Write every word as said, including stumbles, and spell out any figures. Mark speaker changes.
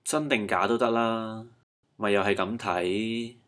Speaker 1: 真定假都得啦，咪又係咁睇